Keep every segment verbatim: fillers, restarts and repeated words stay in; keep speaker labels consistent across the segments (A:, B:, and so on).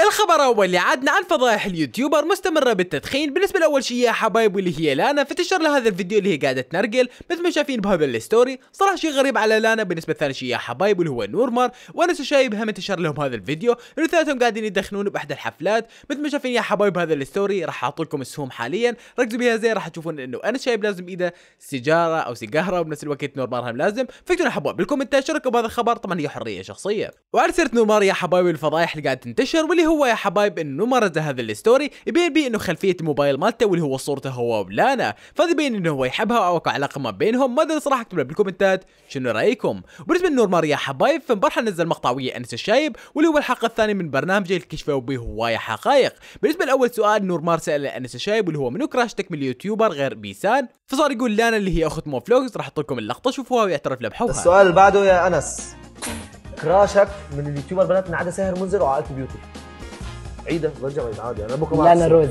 A: الخبر اول اللي عادنا عن فضائح اليوتيوبر مستمره بالتدخين. بالنسبه لاول شيء يا حبايب واللي هي لانا، فتنشر لها هذا الفيديو اللي هي قاعده تنرقل مثل ما شايفين بهذا الستوري. صراحه شيء غريب على لانا. بالنسبه لثاني شيء يا حبايب واللي هو نورمار وانس الشايب، هم انتشر لهم هذا الفيديو لانه ثلاثهم قاعدين يدخنون باحد الحفلات مثل ما شايفين يا حبايب. هذا الستوري راح احط لكم السهم حاليا، ركزوا بها زين، راح تشوفون انه انس الشايب لازم ايده سيجاره او سيجاره، وبنفس الوقت نورمار هم لازم. فاكتبوا حبايب بالكومنتات شاركوا بهذا الخبر، طبعا هي حريه شخصيه. وعلى سيره نورمار يا حبايب الفضايح اللي قاعده تنتشر واللي هو يا حبايب انه نورمار نزل هذا الستوري يبين بيه انه خلفيه الموبايل مالته واللي هو صورته هو ولانا، فهذا يبين انه هو يحبها او اكو علاقه ما بينهم. ما ادري صراحه، اكتبوا بالكومنتات شنو رايكم. وبالنسبه لنورمار يا حبايب، فمبارحه نزل مقطع ويا انس الشايب واللي هو الحلقه الثانيه من برنامجه اللي كشفوا به هوايه حقائق. بالنسبه لاول سؤال نورمار سال انس الشايب واللي هو منو كراشتك من اليوتيوبر غير بيسان، فصار يقول لانا اللي هي اخت مو فلوجز. راح احط لكم اللقطه شوفوها ويعترف لبحوها.
B: السؤال اللي بعده يا انس، كراشك من اليوتيوبر بنات من عدا ساهر منذر وعائلة بيوتي؟ عيدة برجع بعيد عادي، انا بكره
C: لانا روز.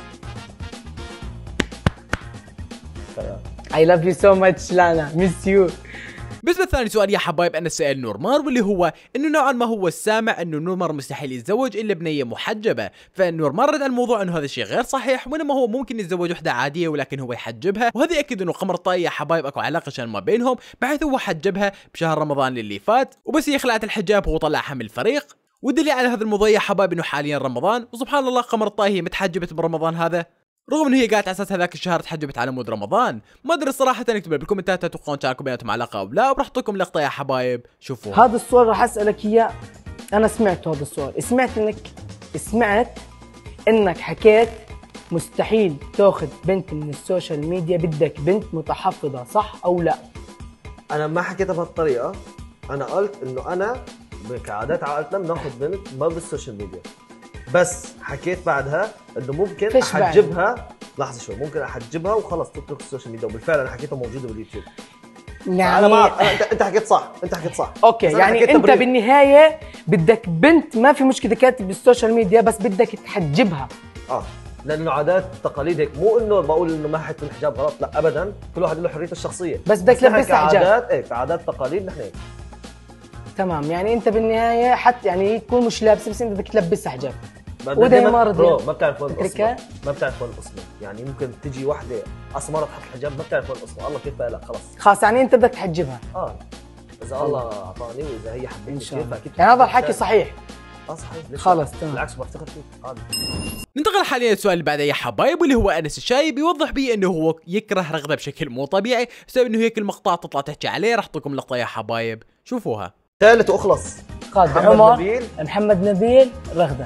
C: I love you so much لانا، miss you.
A: بالنسبه لثاني سؤال يا حبايب، انا سأل نورمار واللي هو انه نوعا ما هو السامع انه نورمار مستحيل يتزوج الا بنيه محجبه، فنورمار رد على الموضوع انه هذا الشيء غير صحيح، وانما هو ممكن يتزوج وحده عاديه ولكن هو يحجبها. وهذا ياكد انه قمر طاي يا حبايب اكو علاقه شان ما بينهم، بحيث هو حجبها بشهر رمضان اللي فات، وبس هي خلعت الحجاب هو طلعها من الفريق. والدليل على هذا الموضوع يا حبايب انه حاليا رمضان، وسبحان الله قمر طاي هي متحجبت برمضان هذا، رغم انه هي قاعده على اساس هذاك الشهر تحجبت على مود رمضان. ما ادري الصراحه، اكتبوا بالكومنتات تتوقعون كانكم بيناتهم علاقه او لا، وراح احط لكم لقطه يا حبايب شوفوا.
C: هذا السؤال راح اسالك اياه، انا سمعت هذا السؤال، سمعت انك سمعت انك حكيت مستحيل تاخذ بنت من السوشيال ميديا، بدك بنت متحفظه، صح او لا؟
B: انا ما حكيتها بهالطريقه، انا قلت انه انا كعادات عائلتنا بناخذ بنت ما بالسوشيال ميديا، بس حكيت بعدها انه ممكن احجبها. لحظه شوي، ممكن احجبها وخلص تترك السوشيال ميديا، وبالفعل انا حكيتها موجوده باليوتيوب.
C: يعني
B: انا ما أنا انت انت حكيت صح، انت حكيت صح.
C: اوكي، يعني انت بريد. بالنهايه بدك بنت ما في مشكله كاتب بالسوشيال ميديا، بس بدك تحجبها.
B: اه لانه عادات تقاليد هيك، مو انه بقول انه ما حط الحجاب غلط، لا ابدا، كل واحد له حريته الشخصيه،
C: بس بدك تلبسها حجاب.
B: عادات ايه، كعادات تقاليد نحن هيك.
C: تمام، يعني انت بالنهايه حتى يعني هي تكون مش لابسه بس انت بدك تلبسها حجاب.
B: وده ما رضي، ما بتعرف وين القصه، ما بتعرف وين القصه، يعني ممكن تجي وحده اصلا ما تحط الحجاب ما بتعرف وين القصه، الله كيف لك خلص
C: خلاص، يعني انت بدك تحجبها.
B: اه اذا الله اعطاني واذا هي حبتني كيف اكيد،
C: يعني هذا الحكي صحيح.
B: اه صحيح،
C: خلص تمام،
B: بالعكس بفتخر فيك عادي.
A: ننتقل حاليا للسؤال اللي بعده يا حبايب واللي هو انس الشايب يوضح به انه هو يكره رغده بشكل مو طبيعي بسبب انه هيك المقطع تطلع تحكي عليه. راح اعطيكم لقطه يا حبايب شوفوها.
B: ثالث واخلص،
C: محمد عمر نبيل محمد نبيل رغده.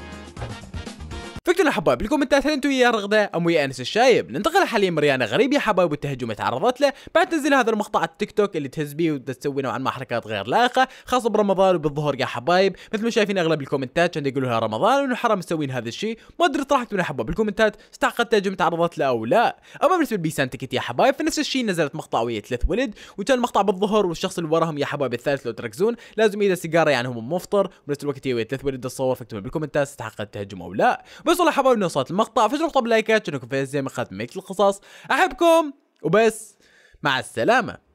A: فاكتبوا حبايب بالكومنتات هل انتم ويا رغده ام ويا انس الشايب. ننتقل حاليا مريانه غريب يا حبايب والتهجم تعرضت له بعد تنزيل هذا المقطع على التيك توك اللي تهز بيه وتسوي نوعا ما حركات غير لائقه خاصه برمضان وبالظهر يا حبايب. مثل ما شايفين اغلب الكومنتات كانوا يقولوا لها رمضان وانه حرام مسوين هذا الشيء. ما ادري طرحت اكتبوا حبايب بالكومنتات استحقت تهجم تعرضت له او لا. اما بالنسبه لبيسان تكت يا حبايب فنفس الشيء نزلت مقطع ويا ثلاث ولد، وكان المقطع بالظهر والشخص اللي وراهم يا حبايب الثالث لو تركزون لازم ايده سيجاره يعني هم مفطر، وبنفس الوقت هي ويا ثلاث ولد تصور. فاكتبوا بالكومنتات استحقت تهجم او لا. بس والله حبايب نوصلت المقطع، فجروا طب لايكات شنو في زي ما اخذت ميك القصص. احبكم وبس، مع السلامه.